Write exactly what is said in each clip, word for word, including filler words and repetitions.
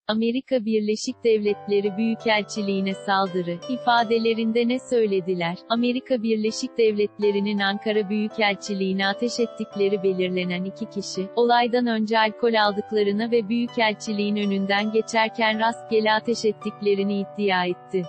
Amerika Birleşik Devletleri Büyükelçiliğine saldırı, ifadelerinde ne söylediler? Amerika Birleşik Devletleri'nin Ankara Büyükelçiliğine ateş ettikleri belirlenen iki kişi, olaydan önce alkol aldıklarını ve Büyükelçiliğin önünden geçerken rastgele ateş ettiklerini iddia etti.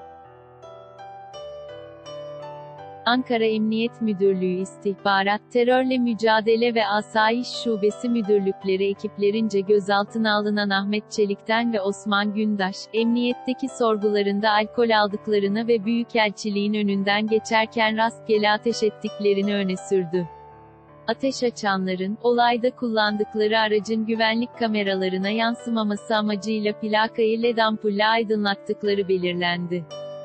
Ankara Emniyet Müdürlüğü İstihbarat, Terörle Mücadele ve Asayiş Şubesi Müdürlükleri ekiplerince gözaltına alınan Ahmet Çelik'ten ve Osman Gündaş, emniyetteki sorgularında alkol aldıklarını ve Büyükelçiliğin önünden geçerken rastgele ateş ettiklerini öne sürdü. Ateş açanların, olayda kullandıkları aracın güvenlik kameralarına yansımaması amacıyla plakayı led ampulle aydınlattıkları belirlendi.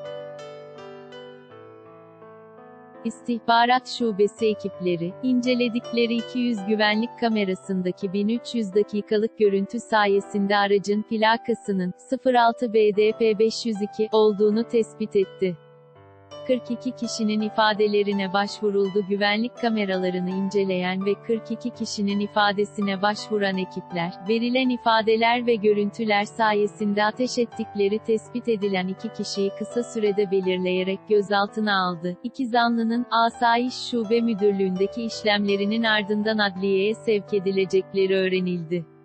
İstihbarat Şubesi ekipleri, inceledikleri iki yüz güvenlik kamerasındaki bin üç yüz dakikalık görüntü sayesinde aracın plakasının sıfır altı B D P beş yüz iki olduğunu tespit etti. kırk iki kişinin ifadelerine başvuruldu. Güvenlik kameralarını inceleyen ve kırk iki kişinin ifadesine başvuran ekipler, verilen ifadeler ve görüntüler sayesinde ateş ettikleri tespit edilen iki kişiyi kısa sürede belirleyerek gözaltına aldı. İki zanlının, Asayiş Şube Müdürlüğü'ndeki işlemlerinin ardından adliyeye sevk edilecekleri öğrenildi.